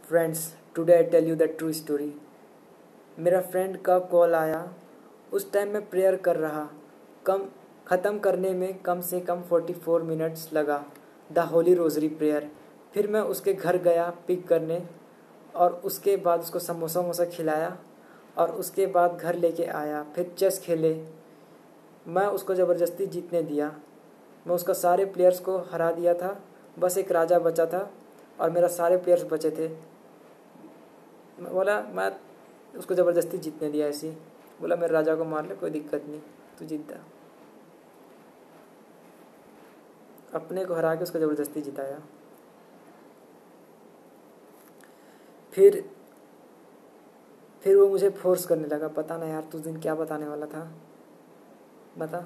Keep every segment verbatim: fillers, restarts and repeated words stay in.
Friends, today I tell you the true story. मेरा friend का call आया। उस टाइम मैं प्रेयर कर रहा। कम ख़त्म करने में कम से कम फोर्टी फोर मिनट्स लगा, द होली रोज़री प्रेयर। फिर मैं उसके घर गया पिक करने, और उसके बाद उसको समोसा वमोसा खिलाया, और उसके बाद घर लेके आया। फिर चेस खेले। मैं उसको ज़बरदस्ती जीतने दिया। मैं उसका सारे प्लेयर्स को हरा दिया था, बस एक राजा बचा था और मेरा सारे प्लेयर्स बचे थे। मैं बोला मैं उसको ज़बरदस्ती जीतने दिया ऐसे ही। बोला मेरे राजा को मार ले, कोई दिक्कत नहीं, तू जीतता। अपने को हरा के उसको ज़बरदस्ती जिताया। फिर फिर वो मुझे फोर्स करने लगा। पता ना यार, तू उस दिन क्या बताने वाला था, बता।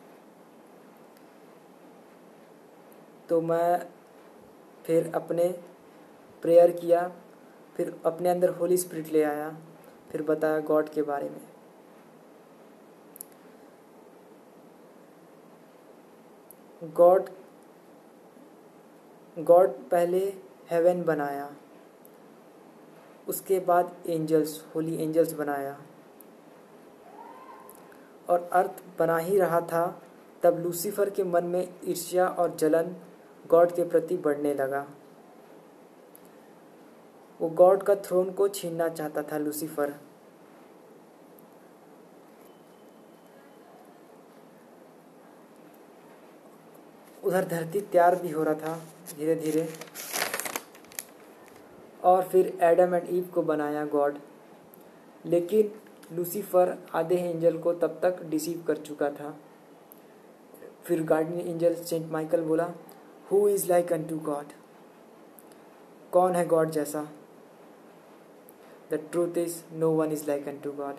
तो मैं फिर अपने प्रेयर किया, फिर अपने अंदर होली स्पिरिट ले आया, फिर बताया गॉड के बारे में। गॉड गॉड पहले हेवन बनाया, उसके बाद एंजल्स, होली एंजल्स बनाया, और अर्थ बना ही रहा था तब लूसीफर के मन में ईर्ष्या और जलन गॉड के प्रति बढ़ने लगा। वो गॉड का थ्रोन को छीनना चाहता था लूसीफर। उधर धरती तैयार भी हो रहा था धीरे धीरे। और फिर एडम एंड ईव को बनाया गॉड। लेकिन लूसीफर आधे एंजल को तब तक डिसीव कर चुका था। फिर गार्डियन एंजल सेंट माइकल बोला, who is like unto God? कौन है गॉड जैसा? The truth is no one is like unto God.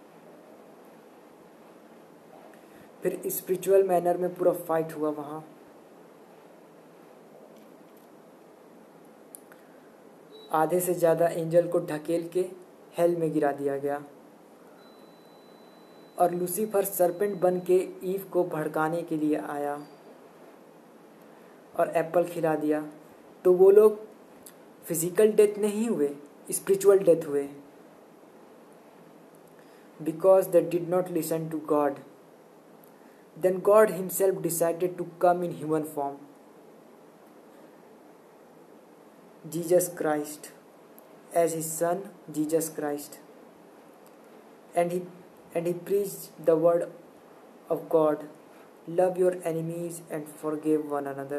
फिर स्पिरिचुअल मैनर में पूरा फाइट हुआ वहाँ। आधे से ज़्यादा एंजल को ढकेल के हेल में गिरा दिया गया, और लूसीफर सरपेंट बन के ईव को भड़काने के लिए आया और एप्पल खिला दिया। तो वो लोग फिजिकल डेथ नहीं हुए, स्पिरिचुअल डेथ हुए, because they did not listen to God. Then God himself decided to come in human form, Jesus Christ, as his son Jesus Christ, and he and he preached the word of God, love your enemies and forgive one another.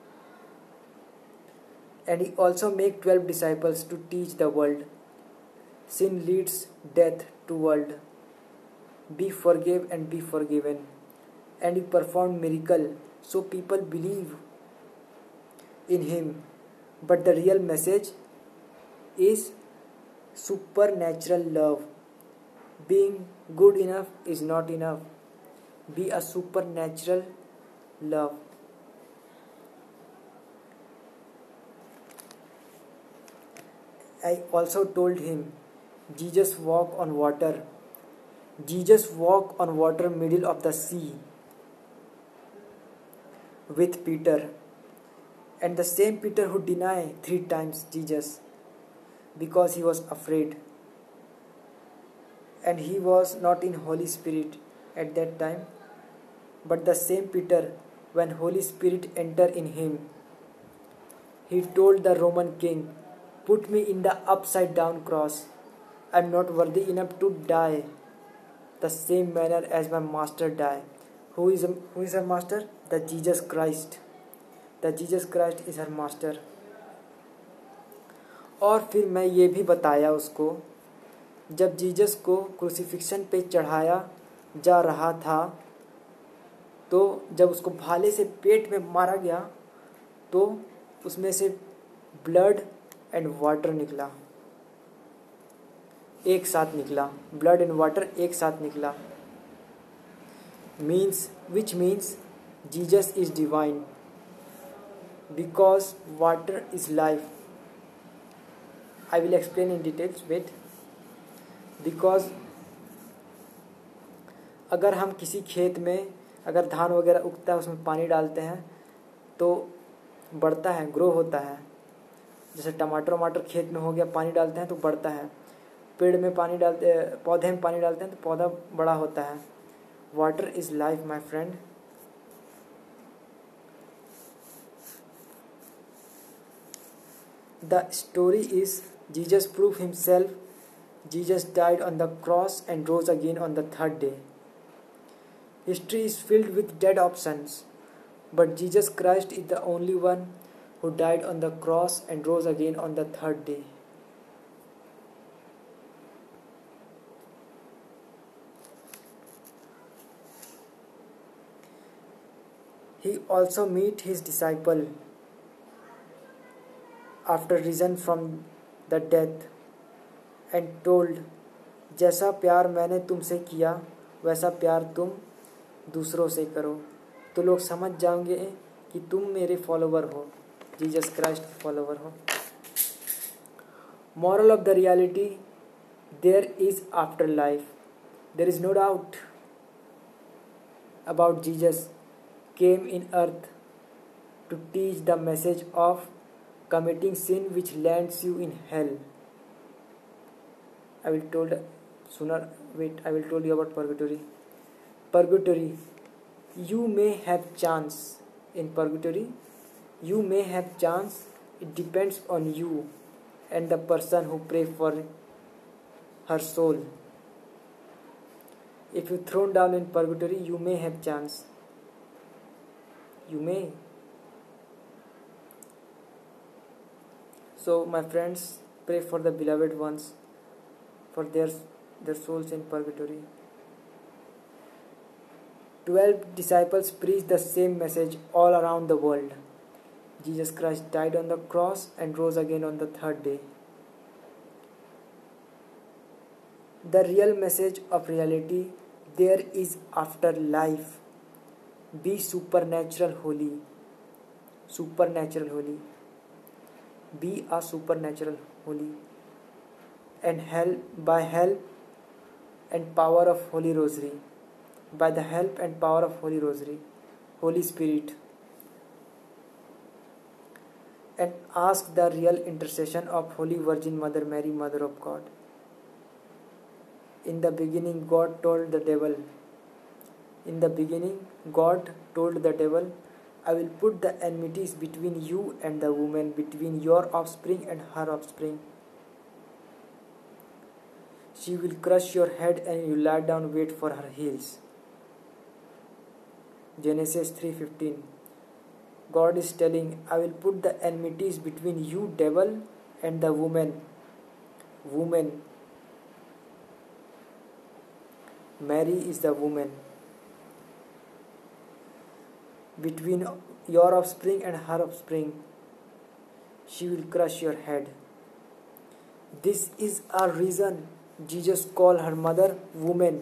And he also made twelve disciples to teach the world, sin leads death to world, be forgive and be forgiven. And he performed miracle so people believe in him. But the real message is supernatural love. Being good enough is not enough. Be a supernatural love. I also told him, Jesus walked on water. Jesus walked on water middle of the sea with Peter. And the same Peter who denied three times Jesus because he was afraid. And he was not in Holy Spirit at that time. But the same Peter, when Holy Spirit entered in him, he told the Roman king, put me in the upside down cross. I am not worthy enough to die the same manner as my master died. Who is, who is our master? The Jesus Christ. The Jesus Christ is her master. और फिर मैं ये भी बताया उसको, जब Jesus को crucifixion पे चढ़ाया जा रहा था, तो जब उसको भाले से पेट में मारा गया, तो उसमें से ब्लड एंड वाटर निकला, एक साथ निकला। ब्लड एंड वाटर एक साथ निकला, means which means Jesus is divine, because water is life. I will explain in details, wait. Because अगर हम किसी खेत में अगर धान वगैरह उगता है, उसमें पानी डालते हैं तो बढ़ता है, ग्रो होता है। जैसे टमाटर वमाटर खेत में हो गया, पानी डालते हैं तो बढ़ता है। पेड़ में पानी डालते, पौधे में पानी डालते हैं तो पौधा बड़ा होता है। Water is life my friend. The story is Jesus prove himself. Jesus died on the cross and rose again on the third day. History is filled with dead options, but Jesus Christ is the only one who died on the cross and rose again on the third day. He also met his disciple after risen from the death and told, जैसा प्यार मैंने तुमसे किया वैसा प्यार तुम दूसरों से करो। तो लोग समझ जाएंगे कि तुम मेरे फॉलोवर हो, जीसस क्राइस्ट के फॉलोवर हो। Moral of the reality, there is afterlife. There is no doubt about Jesus came in earth to teach the message of committing sin which lands you in hell. I will told sooner wait I will told you about purgatory. Purgatory, you may have chance. In purgatory you may have chance. It depends on you and the person who pray for her soul. If you thrown down in purgatory, you may have chance. You may. So my friends, pray for the beloved ones, for their their souls in purgatory. Twelve disciples preached the same message all around the world. Jesus Christ died on the cross and rose again on the third day. The real message of reality, there is afterlife. Be supernatural holy. Supernatural holy. Be a supernatural holy. And help by help and power of Holy Rosary. By the help and power of Holy Rosary, Holy Spirit. And ask the real intercession of Holy Virgin Mother Mary, Mother of God. In the beginning, God told the devil, in the beginning, God told the devil, I will put the enmities between you and the woman, between your offspring and her offspring. She will crush your head and you lie down wait for her heels. Genesis three fifteen. God is telling, I will put the enmities between you, devil, and the woman. Woman. Mary is the woman. Between your offspring and her offspring, she will crush your head. This is a reason Jesus called her mother woman.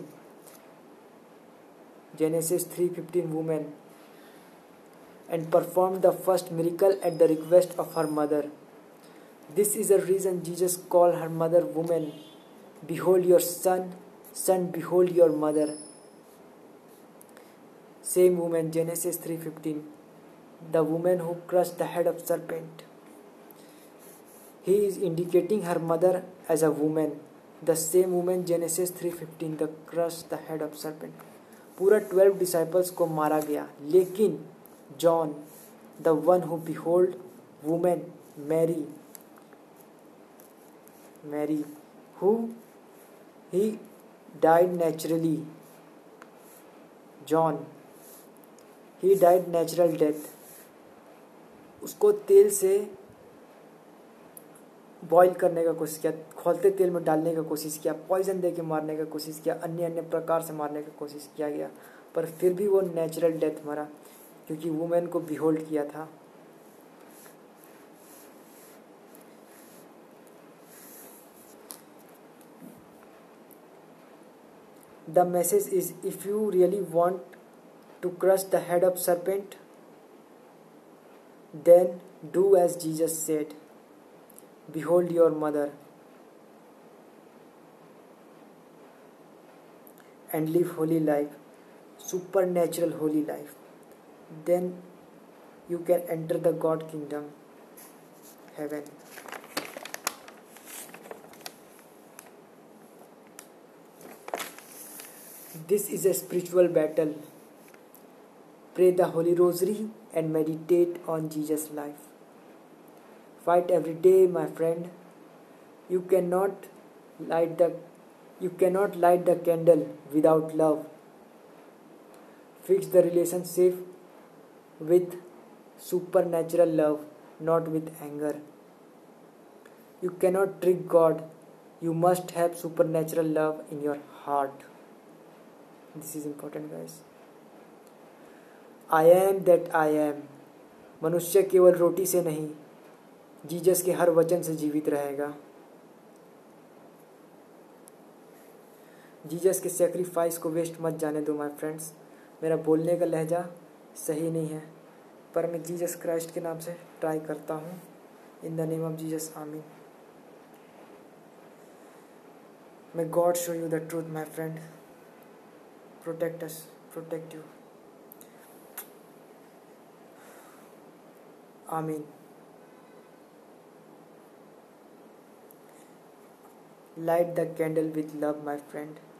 Genesis three fifteen, woman, and performed the first miracle at the request of her mother. This is the reason Jesus called her mother woman. Behold your son, son, behold your mother. Same woman, Genesis three fifteen, the woman who crushed the head of serpent. He is indicating her mother as a woman. The same woman, Genesis three fifteen, the crushed the head of serpent. पूरा twelve disciples को मारा गया, लेकिन John, the one who behold women, Mary, Mary who he died naturally, John he died natural death. उसको तेल से boil करने का कोशिश किया, खौलते तेल में डालने का कोशिश किया, पॉइजन दे के मारने का कोशिश किया, अन्य अन्य प्रकार से मारने का कोशिश किया गया, पर फिर भी वो नेचुरल डेथ मरा, क्योंकि वुमेन को बिहोल्ड किया था। The message is, if you really want to crush the head of serpent, then do as Jesus said. Behold your mother, and live holy life, supernatural holy life. Then you can enter the God kingdom, heaven. This is a spiritual battle. Pray the Holy Rosary and meditate on Jesus' life. Fight every day, my friend. You cannot light the you cannot light the candle without love. Fix the relationship with supernatural love, not with anger. You cannot trick God. You must have supernatural love in your heart. This is important, guys. I am that I am. मनुष्य केवल रोटी से नहीं, Jesus के हर वचन से जीवित रहेगा. Jesus के सेक्रीफाइस को वेस्ट मत जाने दो माय फ्रेंड्स. मेरा बोलने का लहजा सही नहीं है, पर मैं जीसस क्राइस्ट के नाम से ट्राई करता हूँ. In the name of Jesus, amen. May God show you the truth, my friend. Protect us, protect you. Amen. Light the candle with love, my friend.